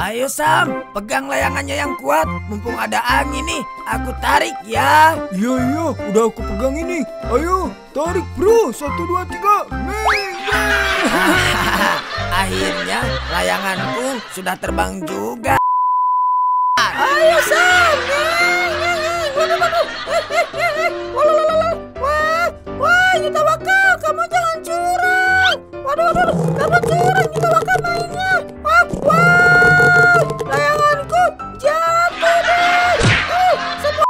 Ayo Sam, pegang layangannya yang kuat. Mumpung ada angin nih, aku tarik ya. Iya, udah aku pegang ini. Ayo, tarik bro, 1, 2, 3. Akhirnya layanganku sudah terbang juga. Ayo Sam, wah, Yutawaka, kamu jangan curang. Waduh, kamu curang, Yutawaka mainnya. Wah, layanganku jatuh deh. Semua.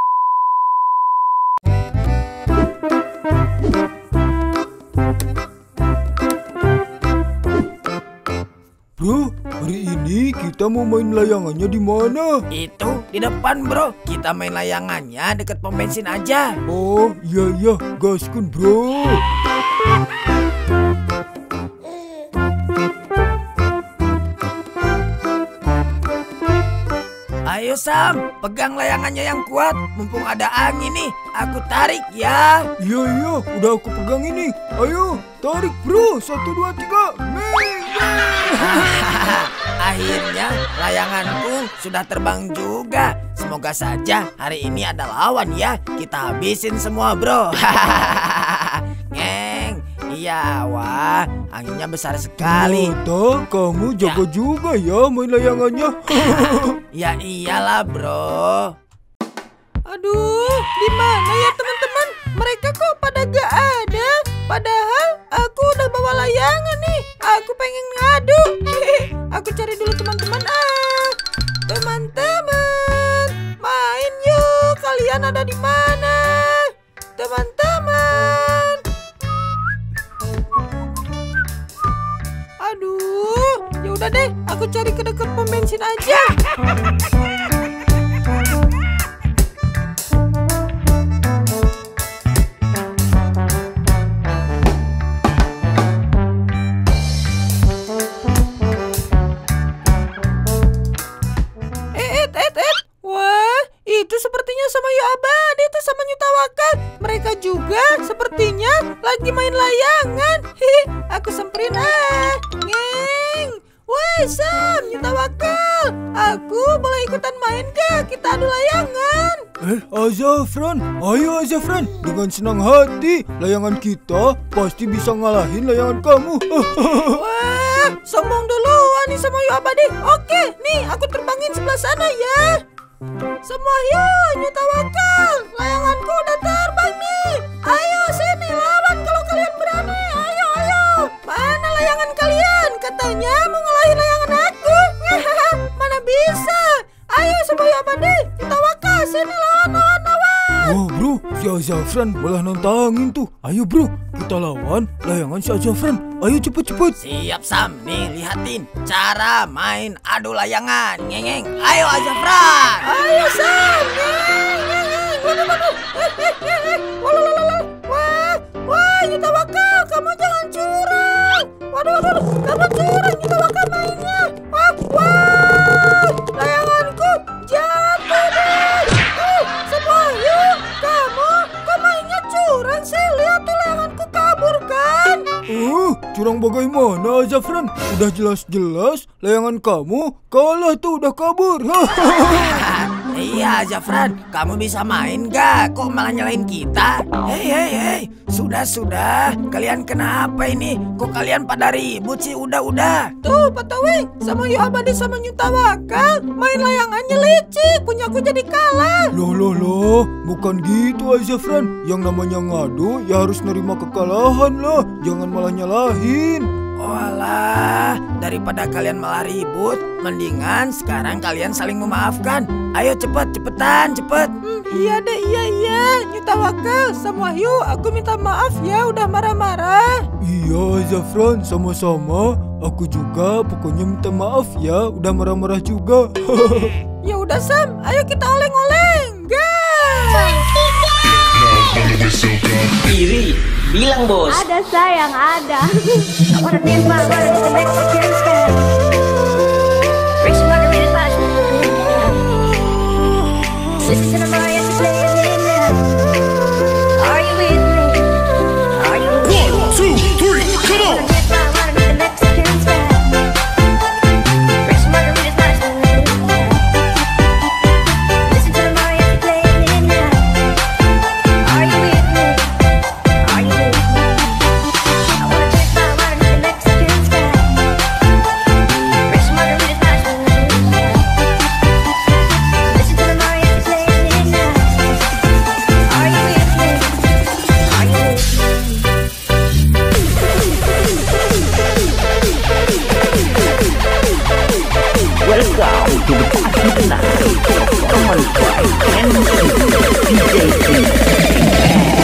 Bro, hari ini kita mau main layangannya di mana? Itu di depan bro, kita main layangannya deket pom bensin aja. Oh, iya, gaskun bro. Ayo Sam, pegang layangannya yang kuat. Mumpung ada angin nih, aku tarik ya. Iya, udah aku pegang ini. Ayo, tarik bro, 1, 2, 3. Akhirnya layanganku sudah terbang juga. Semoga saja hari ini ada lawan ya. Kita habisin semua bro. Ngeng. Iya, wah, anginnya besar sekali. Ternyata kamu jago juga ya main layangannya. Ya iyalah bro. Aduh, di mana ya teman-teman? Mereka kok pada gak ada? Padahal aku udah bawa layangan nih. Aku pengen ngadu. Aku cari dulu teman-teman. Teman-teman, main yuk. Kalian ada di mana? Teman-teman. Aduh, ya udah deh. Aku cari ke dekat pom bensin aja. Wah, itu sepertinya sama Yo Abadi, itu sama Yutawaka. Mereka juga sepertinya lagi main layangan. Aku samperin Ngeng. Woi Sam, Yutawaka, aku boleh ikutan main gak? Kita adu layangan. Azafran, ayo Azafran. Dengan senang hati, layangan kita pasti bisa ngalahin layangan kamu. Wah, sombong duluan nih sama Yo Abadi. Oke, nih aku terbangin sebelah sana ya. Semua yuk, Yutawaka, layanganku udah terbang nih. Ayo sini lawan kalau kalian berani. Ayo. Mana layangan kalian? Katanya mau ngalahin layangan aku. Mana bisa? Ayo semua Yo Abadi, Yutawaka, sini lawan. Oh bro, si Azafran malah nantangin tuh. Ayo bro, kita lawan layangan si Azafran. Ayo cepet. Siap Sam, nih lihatin cara main adu layangan. Ngeng. Ayo Azafran. Ayo Sam. Wah, Yutawaka, kamu jangan curang. Waduh, kamu curang, Yutawaka mainnya. Wah, layanganku jatuh deh. Semua yuk, kamu kok mainnya curang sih? Lihat tuh layanganku kabur kan? Curang bagaimana Azafran? Udah jelas-jelas layangan kamu kalah tuh, udah kabur. Iya Azafran, kamu bisa main gak? Kok malah nyalain kita? Hei, sudah. Kalian kenapa ini? Kok kalian pada ribut sih? Udah. Tuh Pak Tawing, sama Yo Abadi sama Yutawaka main layangannya licik, punyaku jadi kalah. Loh, bukan gitu Azafran. Yang namanya ngadu ya harus nerima kekalahan lah. Jangan malah nyalahin. Walah, daripada kalian malah ribut, mendingan sekarang kalian saling memaafkan. Ayo cepetan. Iya deh, iya. Yutawaka sama Wahyu, aku minta maaf ya udah marah-marah. Iya Azafran, sama-sama. Aku juga pokoknya minta maaf ya udah marah-marah juga. Ya udah Sam, ayo kita oleng-oleng. Gas! Iri, bilang bos. Ada sayang, ada. I wanna dance my body to the Mexican stand. Bring some margaritas, bottle. Listen to the mariachi playing in there. Are you with me? Are you with me? 1, 2, 3, come on! I wanna dance my body to the Mexican stand. Bring some margaritas, bottle. Welcome to the party tonight. Performance by MC DJ.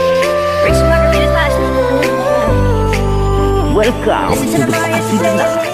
Welcome to the party tonight.